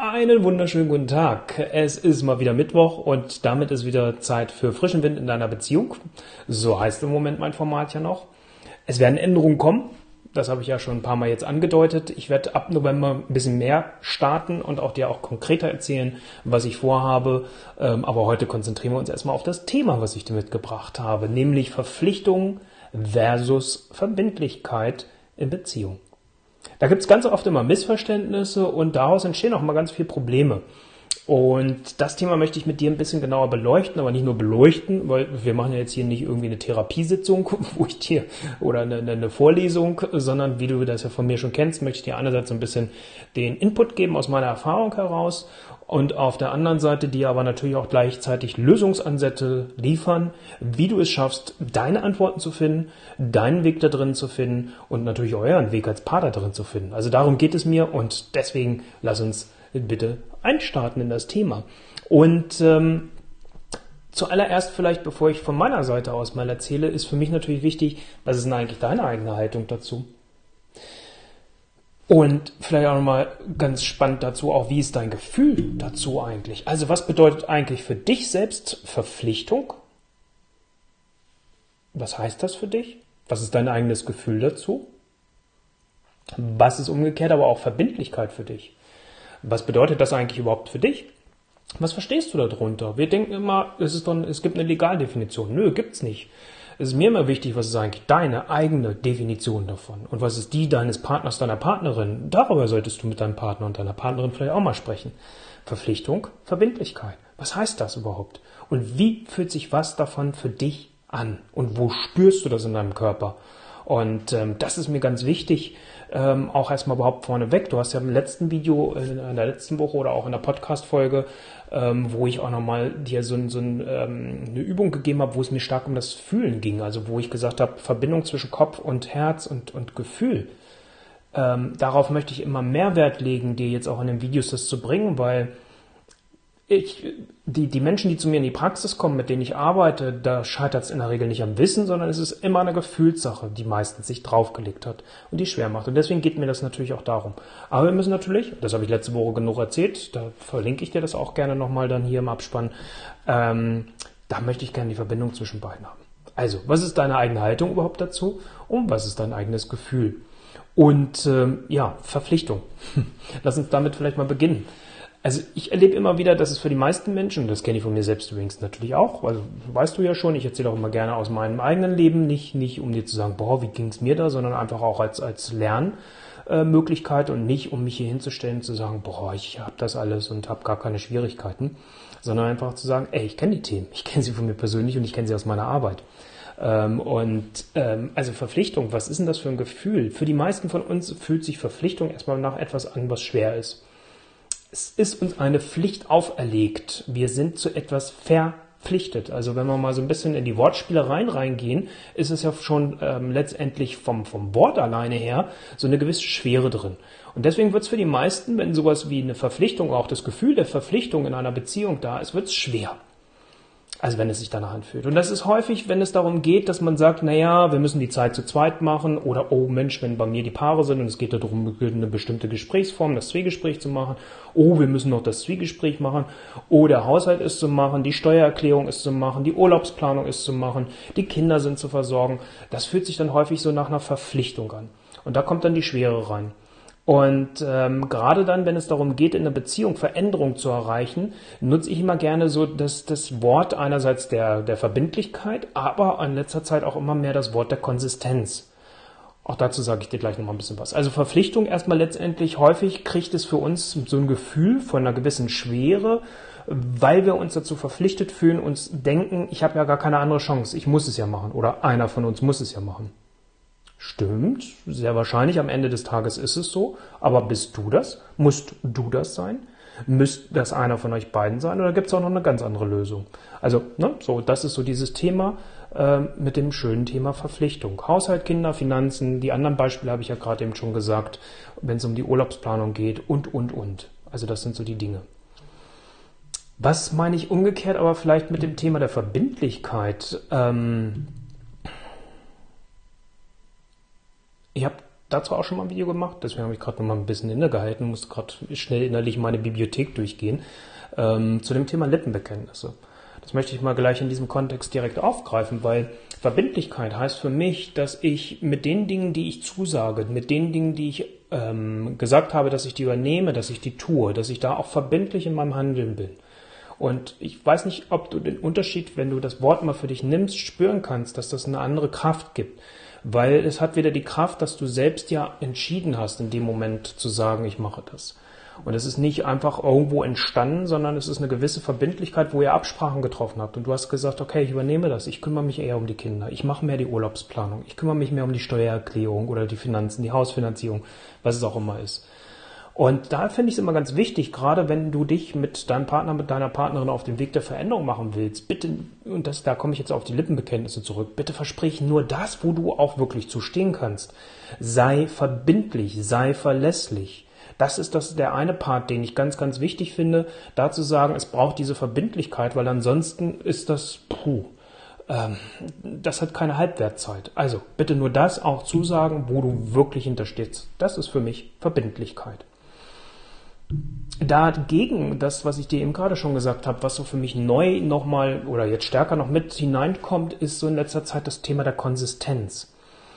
Einen wunderschönen guten Tag. Es ist mal wieder Mittwoch und damit ist wieder Zeit für frischen Wind in deiner Beziehung. So heißt im Moment mein Format ja noch. Es werden Änderungen kommen. Das habe ich ja schon ein paar Mal jetzt angedeutet. Ich werde ab November ein bisschen mehr starten und auch dir auch konkreter erzählen, was ich vorhabe. Aber heute konzentrieren wir uns erstmal auf das Thema, was ich dir mitgebracht habe, nämlich Verpflichtung versus Verbindlichkeit in Beziehung. Da gibt es ganz oft immer Missverständnisse und daraus entstehen auch immer ganz viele Probleme. Und das Thema möchte ich mit dir ein bisschen genauer beleuchten, aber nicht nur beleuchten, weil wir machen ja jetzt hier nicht irgendwie eine Therapiesitzung, wo ich dir oder eine Vorlesung, sondern wie du das ja von mir schon kennst, möchte ich dir einerseits so ein bisschen den Input geben aus meiner Erfahrung heraus und auf der anderen Seite dir aber natürlich auch gleichzeitig Lösungsansätze liefern, wie du es schaffst, deine Antworten zu finden, deinen Weg da drin zu finden und natürlich euren Weg als Partner drin zu finden. Also darum geht es mir und deswegen lass uns bitte einstarten in das Thema. Und zuallererst vielleicht, bevor ich von meiner Seite aus mal erzähle, ist für mich natürlich wichtig, was ist denn eigentlich deine eigene Haltung dazu? Und vielleicht auch nochmal ganz spannend dazu, auch wie ist dein Gefühl dazu eigentlich? Also was bedeutet eigentlich für dich selbst Verpflichtung? Was heißt das für dich? Was ist dein eigenes Gefühl dazu? Was ist umgekehrt aber auch Verbindlichkeit für dich? Was bedeutet das eigentlich überhaupt für dich? Was verstehst du darunter? Wir denken immer, es gibt eine Legaldefinition. Nö, gibt's nicht. Es ist mir immer wichtig, was ist eigentlich deine eigene Definition davon? Und was ist die deines Partners, deiner Partnerin? Darüber solltest du mit deinem Partner und deiner Partnerin vielleicht auch mal sprechen. Verpflichtung, Verbindlichkeit. Was heißt das überhaupt? Und wie fühlt sich was davon für dich an? Und wo spürst du das in deinem Körper? Und das ist mir ganz wichtig, auch erstmal überhaupt vorneweg. Du hast ja im letzten Video, in der letzten Woche oder auch in der Podcast-Folge, wo ich auch nochmal dir eine Übung gegeben habe, wo es mir stark um das Fühlen ging. Also wo ich gesagt habe, Verbindung zwischen Kopf und Herz und Gefühl. Darauf möchte ich immer mehr Wert legen, dir jetzt auch in den Videos das zu bringen, weil die Menschen, die zu mir in die Praxis kommen, mit denen ich arbeite, da scheitert es in der Regel nicht am Wissen, sondern es ist immer eine Gefühlssache, die meistens sich draufgelegt hat und die schwer macht. Und deswegen geht mir das natürlich auch darum. Aber wir müssen natürlich, das habe ich letzte Woche genug erzählt, da verlinke ich dir das auch gerne nochmal dann hier im Abspann, da möchte ich gerne die Verbindung zwischen beiden haben. Also, was ist deine eigene Haltung überhaupt dazu und was ist dein eigenes Gefühl? Und Verpflichtung. Lass uns damit vielleicht mal beginnen. Also ich erlebe immer wieder, dass es für die meisten Menschen, das kenne ich von mir selbst übrigens natürlich auch, also weißt du ja schon, ich erzähle auch immer gerne aus meinem eigenen Leben, nicht um dir zu sagen, boah, wie ging es mir da, sondern einfach auch als Lernmöglichkeit und nicht, um mich hier hinzustellen und zu sagen, boah, ich habe das alles und habe gar keine Schwierigkeiten, sondern einfach zu sagen, ey, ich kenne die Themen, ich kenne sie von mir persönlich und ich kenne sie aus meiner Arbeit. Also Verpflichtung, was ist denn das für ein Gefühl? Für die meisten von uns fühlt sich Verpflichtung erstmal nach etwas an, was schwer ist. Es ist uns eine Pflicht auferlegt. Wir sind zu etwas verpflichtet. Also wenn wir mal so ein bisschen in die Wortspielereien reingehen, ist es ja schon letztendlich vom Wort alleine her so eine gewisse Schwere drin. Und deswegen wird es für die meisten, wenn sowas wie eine Verpflichtung, auch das Gefühl der Verpflichtung in einer Beziehung da ist, wird es schwer. Also wenn es sich danach anfühlt. Und das ist häufig, wenn es darum geht, dass man sagt, naja, wir müssen die Zeit zu zweit machen oder, oh Mensch, wenn bei mir die Paare sind und es geht darum, eine bestimmte Gesprächsform, das Zwiegespräch zu machen, oh, wir müssen noch das Zwiegespräch machen, oh, der Haushalt ist zu machen, die Steuererklärung ist zu machen, die Urlaubsplanung ist zu machen, die Kinder sind zu versorgen. Das fühlt sich dann häufig so nach einer Verpflichtung an. Und da kommt dann die Schwere rein. Und gerade dann, wenn es darum geht, in einer Beziehung Veränderung zu erreichen, nutze ich immer gerne so das Wort einerseits der Verbindlichkeit, aber in letzter Zeit auch immer mehr das Wort der Konsistenz. Auch dazu sage ich dir gleich nochmal ein bisschen was. Also Verpflichtung erstmal letztendlich, häufig kriegt es für uns so ein Gefühl von einer gewissen Schwere, weil wir uns dazu verpflichtet fühlen, uns denken, ich habe ja gar keine andere Chance, ich muss es ja machen oder einer von uns muss es ja machen. Stimmt, sehr wahrscheinlich, am Ende des Tages ist es so, aber bist du das? Musst du das sein? Müsst das einer von euch beiden sein oder gibt es auch noch eine ganz andere Lösung? Also, das ist so dieses Thema mit dem schönen Thema Verpflichtung. Haushalt, Kinder, Finanzen, die anderen Beispiele habe ich ja gerade eben schon gesagt, wenn es um die Urlaubsplanung geht und. Also das sind so die Dinge. Was meine ich umgekehrt aber vielleicht mit dem Thema der Verbindlichkeit? Ich habe dazu auch schon mal ein Video gemacht, deswegen habe ich gerade noch mal ein bisschen innegehalten, musste gerade schnell innerlich meine Bibliothek durchgehen, zu dem Thema Lippenbekenntnisse. Das möchte ich mal gleich in diesem Kontext direkt aufgreifen, weil Verbindlichkeit heißt für mich, dass ich mit den Dingen, die ich zusage, mit den Dingen, die ich gesagt habe, dass ich die übernehme, dass ich die tue, dass ich da auch verbindlich in meinem Handeln bin. Und ich weiß nicht, ob du den Unterschied, wenn du das Wort mal für dich nimmst, spüren kannst, dass das eine andere Kraft gibt. Weil es hat wieder die Kraft, dass du selbst ja entschieden hast, in dem Moment zu sagen, ich mache das. Und es ist nicht einfach irgendwo entstanden, sondern es ist eine gewisse Verbindlichkeit, wo ihr Absprachen getroffen habt. Und du hast gesagt, okay, ich übernehme das, ich kümmere mich eher um die Kinder, ich mache mehr die Urlaubsplanung, ich kümmere mich mehr um die Steuererklärung oder die Finanzen, die Hausfinanzierung, was es auch immer ist. Und da finde ich es immer ganz wichtig, gerade wenn du dich mit deinem Partner, mit deiner Partnerin auf den Weg der Veränderung machen willst, bitte, und da komme ich jetzt auf die Lippenbekenntnisse zurück, bitte versprich nur das, wo du auch wirklich zu stehen kannst. Sei verbindlich, sei verlässlich. Das ist der eine Part, den ich ganz, ganz wichtig finde, da zu sagen, es braucht diese Verbindlichkeit, weil ansonsten ist das, das hat keine Halbwertzeit. Also bitte nur das auch zusagen, wo du wirklich hinterstehst. Das ist für mich Verbindlichkeit. Dagegen, das, was ich dir eben gerade schon gesagt habe, was so für mich neu nochmal oder jetzt stärker noch mit hineinkommt, ist so in letzter Zeit das Thema der Konsistenz.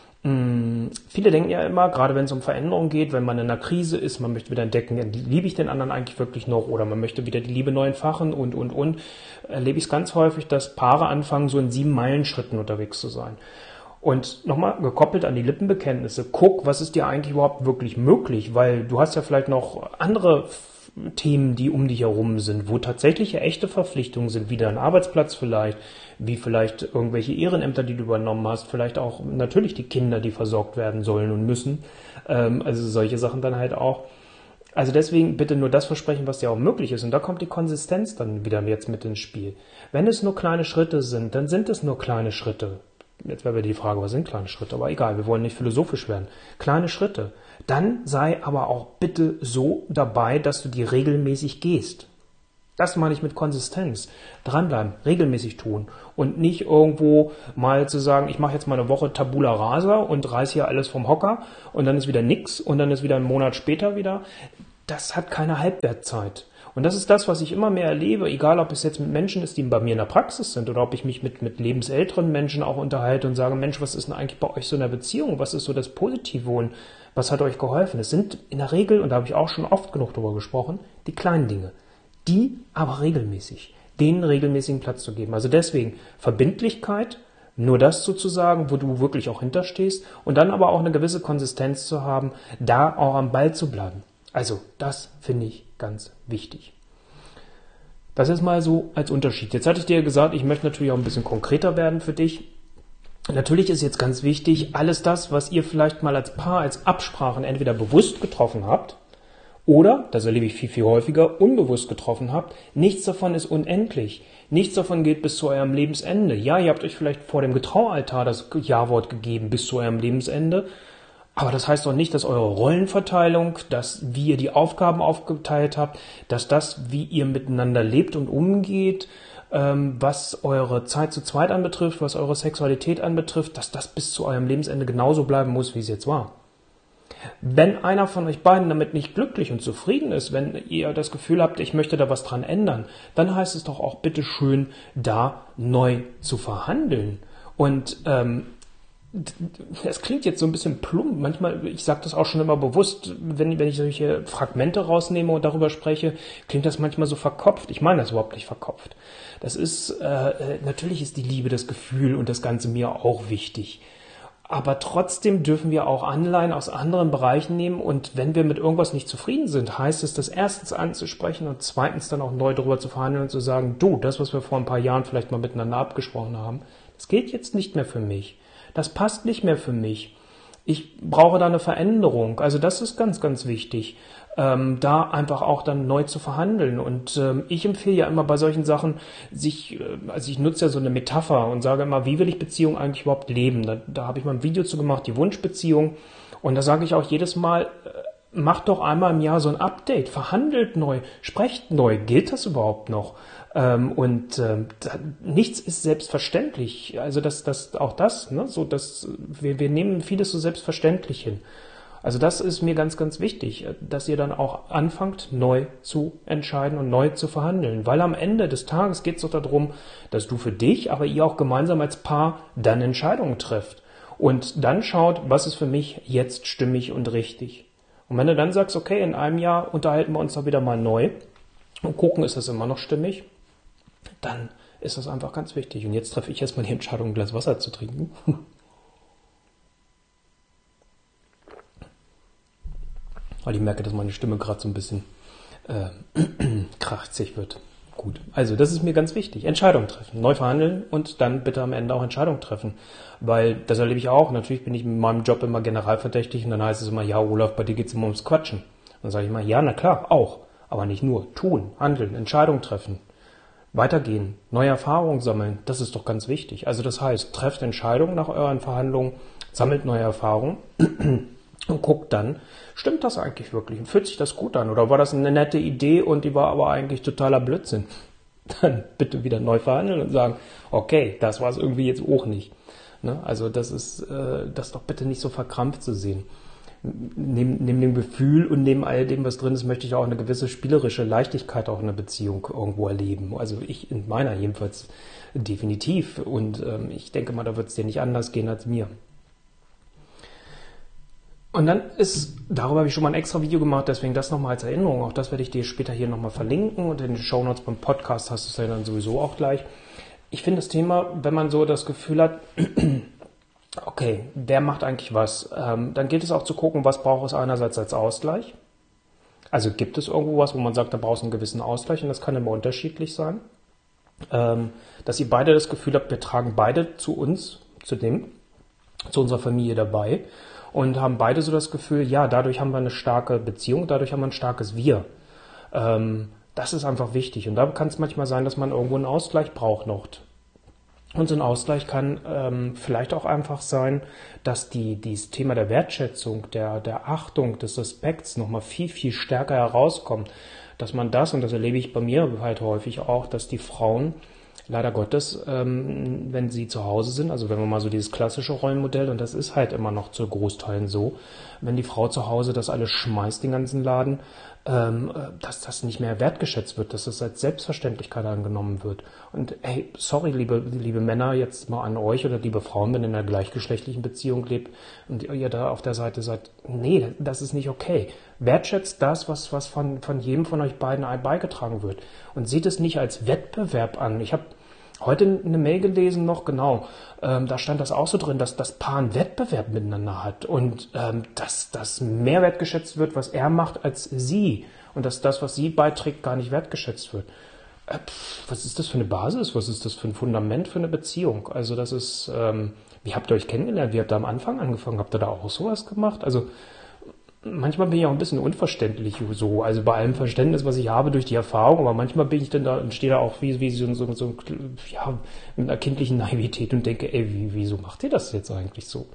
Viele denken ja immer, gerade wenn es um Veränderung geht, wenn man in einer Krise ist, man möchte wieder entdecken, liebe ich den anderen eigentlich wirklich noch oder man möchte wieder die Liebe neu entfachen und, erlebe ich es ganz häufig, dass Paare anfangen, so in 7-Meilen-Schritten unterwegs zu sein. Und nochmal gekoppelt an die Lippenbekenntnisse, guck, was ist dir eigentlich überhaupt wirklich möglich, weil du hast ja vielleicht noch andere Themen, die um dich herum sind, wo tatsächliche echte Verpflichtungen sind, wie dein Arbeitsplatz vielleicht, wie vielleicht irgendwelche Ehrenämter, die du übernommen hast, vielleicht auch natürlich die Kinder, die versorgt werden sollen und müssen, also solche Sachen dann halt auch. Also deswegen bitte nur das versprechen, was dir auch möglich ist. Und da kommt die Konsistenz dann wieder jetzt mit ins Spiel. Wenn es nur kleine Schritte sind, dann sind es nur kleine Schritte. Jetzt wäre wieder die Frage, was sind kleine Schritte? Aber egal, wir wollen nicht philosophisch werden. Kleine Schritte. Dann sei aber auch bitte so dabei, dass du die regelmäßig gehst. Das meine ich mit Konsistenz. Dranbleiben, regelmäßig tun und nicht irgendwo mal zu sagen, ich mache jetzt mal eine Woche Tabula Rasa und reiß hier alles vom Hocker und dann ist wieder nix und dann ist wieder ein Monat später wieder. Das hat keine Halbwertzeit. Und das ist das, was ich immer mehr erlebe, egal ob es jetzt mit Menschen ist, die bei mir in der Praxis sind oder ob ich mich mit lebensälteren Menschen auch unterhalte und sage, Mensch, was ist denn eigentlich bei euch so in der Beziehung? Was ist so das Positive und was hat euch geholfen? Es sind in der Regel, und da habe ich auch schon oft genug drüber gesprochen, die kleinen Dinge. Die aber regelmäßig, denen regelmäßigen Platz zu geben. Also deswegen Verbindlichkeit, nur das sozusagen, wo du wirklich auch hinterstehst und dann aber auch eine gewisse Konsistenz zu haben, da auch am Ball zu bleiben. Also das finde ich ganz wichtig. Das ist mal so als Unterschied. Jetzt hatte ich dir gesagt, ich möchte natürlich auch ein bisschen konkreter werden für dich. Natürlich ist jetzt ganz wichtig, alles das, was ihr vielleicht mal als Paar, als Absprachen entweder bewusst getroffen habt, oder, das erlebe ich viel, viel häufiger, unbewusst getroffen habt, nichts davon ist unendlich. Nichts davon geht bis zu eurem Lebensende. Ja, ihr habt euch vielleicht vor dem Getraualtar das Ja-Wort gegeben bis zu eurem Lebensende, aber das heißt doch nicht, dass eure Rollenverteilung, dass wie ihr die Aufgaben aufgeteilt habt, dass das, wie ihr miteinander lebt und umgeht, was eure Zeit zu zweit anbetrifft, was eure Sexualität anbetrifft, dass das bis zu eurem Lebensende genauso bleiben muss, wie es jetzt war. Wenn einer von euch beiden damit nicht glücklich und zufrieden ist, wenn ihr das Gefühl habt, ich möchte da was dran ändern, dann heißt es doch auch bitte schön, da neu zu verhandeln. Und das klingt jetzt so ein bisschen plump. Manchmal, ich sage das auch schon immer bewusst, wenn ich solche Fragmente rausnehme und darüber spreche, klingt das manchmal so verkopft. Ich meine das überhaupt nicht verkopft. Das ist, natürlich ist die Liebe, das Gefühl und das Ganze mir auch wichtig. Aber trotzdem dürfen wir auch Anleihen aus anderen Bereichen nehmen und wenn wir mit irgendwas nicht zufrieden sind, heißt es, das erstens anzusprechen und zweitens dann auch neu darüber zu verhandeln und zu sagen, du, das, was wir vor ein paar Jahren vielleicht mal miteinander abgesprochen haben, das gilt jetzt nicht mehr für mich. Das passt nicht mehr für mich. Ich brauche da eine Veränderung. Also das ist ganz, ganz wichtig, da einfach auch dann neu zu verhandeln. Und ich empfehle ja immer bei solchen Sachen, also ich nutze ja so eine Metapher und sage immer, wie will ich Beziehung eigentlich überhaupt leben? Da habe ich mal ein Video zu gemacht, die Wunschbeziehung. Und da sage ich auch jedes Mal, macht doch einmal im Jahr so ein Update, verhandelt neu, sprecht neu. Gilt das überhaupt noch? Nichts ist selbstverständlich. Also auch das, ne, so dass wir nehmen vieles so selbstverständlich hin. Also das ist mir ganz, ganz wichtig, dass ihr dann auch anfangt, neu zu entscheiden und neu zu verhandeln. Weil am Ende des Tages geht es doch darum, dass du für dich, aber ihr auch gemeinsam als Paar dann Entscheidungen trefft. Und dann schaut, was ist für mich jetzt stimmig und richtig. Und wenn du dann sagst, okay, in einem Jahr unterhalten wir uns doch wieder mal neu und gucken, ist das immer noch stimmig, dann ist das einfach ganz wichtig. Und jetzt treffe ich erstmal die Entscheidung, ein Glas Wasser zu trinken. Weil ich merke, dass meine Stimme gerade so ein bisschen krachzig wird. Gut, also das ist mir ganz wichtig. Entscheidung treffen, neu verhandeln und dann bitte am Ende auch Entscheidung treffen. Weil, das erlebe ich auch, natürlich bin ich mit meinem Job immer generalverdächtig und dann heißt es immer, ja Olaf, bei dir geht es immer ums Quatschen. Dann sage ich immer, ja, na klar, auch. Aber nicht nur. Tun, handeln, Entscheidung treffen. Weitergehen, neue Erfahrungen sammeln, das ist doch ganz wichtig. Also das heißt, trefft Entscheidungen nach euren Verhandlungen, sammelt neue Erfahrungen und guckt dann, stimmt das eigentlich wirklich und fühlt sich das gut an oder war das eine nette Idee und die war aber eigentlich totaler Blödsinn? Dann bitte wieder neu verhandeln und sagen, okay, das war es irgendwie jetzt auch nicht. Ne? Also das ist das doch bitte nicht so verkrampft zu sehen. Neben dem Gefühl und neben all dem, was drin ist, möchte ich auch eine gewisse spielerische Leichtigkeit auch in einer Beziehung irgendwo erleben. Also ich in meiner jedenfalls definitiv. Und ich denke mal, da wird es dir nicht anders gehen als mir. Und dann darüber habe ich schon mal ein extra Video gemacht, deswegen das nochmal als Erinnerung. Auch das werde ich dir später hier nochmal verlinken und in den Shownotes beim Podcast hast du es ja dann sowieso auch gleich. Ich finde das Thema, wenn man so das Gefühl hat, okay, wer macht eigentlich was? Dann gilt es auch zu gucken, was braucht es einerseits als Ausgleich. Also gibt es irgendwo was, wo man sagt, da brauchst du einen gewissen Ausgleich und das kann immer unterschiedlich sein. Dass ihr beide das Gefühl habt, wir tragen beide zu uns, zu unserer Familie dabei und haben beide so das Gefühl, ja, dadurch haben wir eine starke Beziehung, dadurch haben wir ein starkes Wir. Das ist einfach wichtig und da kann es manchmal sein, dass man irgendwo einen Ausgleich braucht noch. Und so ein Ausgleich kann vielleicht auch einfach sein, dass dieses Thema der Wertschätzung, der Achtung, des Respekts nochmal viel, viel stärker herauskommt. Dass man das, und das erlebe ich bei mir halt häufig auch, dass die Frauen leider Gottes, wenn sie zu Hause sind, also wenn wir mal so dieses klassische Rollenmodell, und das ist halt immer noch zu Großteilen so, wenn die Frau zu Hause das alles schmeißt, den ganzen Laden, dass das nicht mehr wertgeschätzt wird, dass das als Selbstverständlichkeit angenommen wird. Und hey, sorry, liebe Männer, jetzt mal an euch oder liebe Frauen, wenn ihr in einer gleichgeschlechtlichen Beziehung lebt und ihr da auf der Seite seid, nee, das ist nicht okay. Wertschätzt das, was von jedem von euch beiden beigetragen wird. Und seht es nicht als Wettbewerb an. Ich habe heute eine Mail gelesen noch, genau, da stand das auch so drin, dass das Paar einen Wettbewerb miteinander hat und dass das mehr wertgeschätzt wird, was er macht, als sie und dass das, was sie beiträgt, gar nicht wertgeschätzt wird. Was ist das für eine Basis? Was ist das für ein Fundament für eine Beziehung? Also das ist, wie habt ihr euch kennengelernt? Wie habt ihr am Anfang angefangen? Habt ihr da auch sowas gemacht? Also manchmal bin ich auch ein bisschen unverständlich so, also bei allem Verständnis, was ich habe durch die Erfahrung, aber manchmal bin ich dann da und stehe da auch wie so ja, mit einer kindlichen Naivität und denke, ey, wieso macht ihr das jetzt eigentlich so?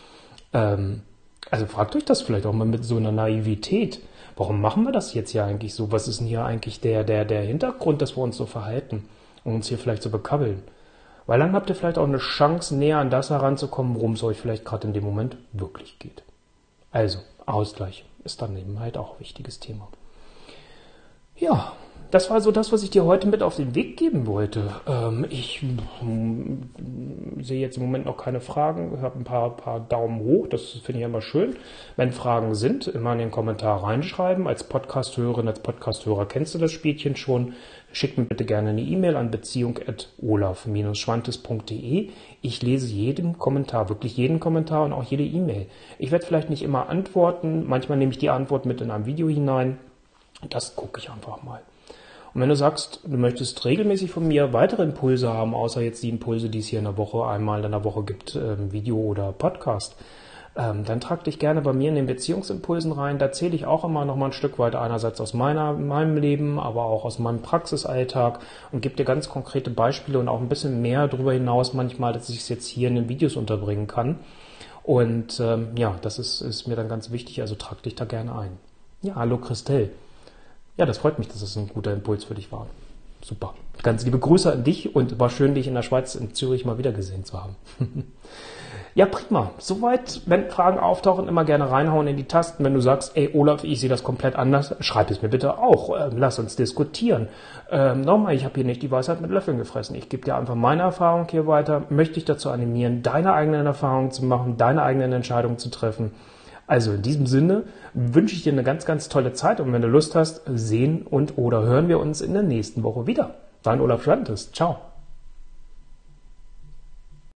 Also fragt euch das vielleicht auch mal mit so einer Naivität. Warum machen wir das jetzt hier eigentlich so? Was ist denn hier eigentlich der Hintergrund, dass wir uns so verhalten und uns hier vielleicht so bekabbeln? Weil dann habt ihr vielleicht auch eine Chance, näher an das heranzukommen, worum es euch vielleicht gerade in dem Moment wirklich geht. Also, Ausgleich ist dann eben halt auch ein wichtiges Thema. Ja, das war so das, was ich dir heute mit auf den Weg geben wollte. Ich sehe jetzt im Moment noch keine Fragen. Ich habe ein paar Daumen hoch, das finde ich immer schön. Wenn Fragen sind, immer in den Kommentar reinschreiben. Als Podcast-Hörerin, als Podcast-Hörer kennst du das Spielchen schon. Schick mir bitte gerne eine E-Mail an beziehung@olaf-schwantes.de. Ich lese jeden Kommentar, wirklich jeden Kommentar und auch jede E-Mail. Ich werde vielleicht nicht immer antworten. Manchmal nehme ich die Antwort mit in ein Video hinein. Das gucke ich einfach mal. Und wenn du sagst, du möchtest regelmäßig von mir weitere Impulse haben, außer jetzt die Impulse, die es hier in der Woche einmal in der Woche gibt, Video oder Podcast, dann trag dich gerne bei mir in den Beziehungsimpulsen rein. Da erzähle ich auch immer noch mal ein Stück weit einerseits aus meinem Leben, aber auch aus meinem Praxisalltag und gebe dir ganz konkrete Beispiele und auch ein bisschen mehr darüber hinaus manchmal, dass ich es jetzt hier in den Videos unterbringen kann. Und ja, das ist mir dann ganz wichtig, also trag dich da gerne ein. Ja, hallo Christelle. Ja, das freut mich, dass es ein guter Impuls für dich war. Super. Ganz liebe Grüße an dich und war schön, dich in der Schweiz, in Zürich mal wieder gesehen zu haben. Ja, prima. Soweit, wenn Fragen auftauchen, immer gerne reinhauen in die Tasten. Wenn du sagst, ey Olaf, ich sehe das komplett anders, schreib es mir bitte auch. Lass uns diskutieren. Nochmal, ich habe hier nicht die Weisheit mit Löffeln gefressen. Ich gebe dir einfach meine Erfahrung hier weiter, möchte dich dazu animieren, deine eigenen Erfahrungen zu machen, deine eigenen Entscheidungen zu treffen. Also in diesem Sinne wünsche ich dir eine ganz, ganz tolle Zeit und wenn du Lust hast, sehen und oder hören wir uns in der nächsten Woche wieder. Dein Olaf Schwantes. Ciao.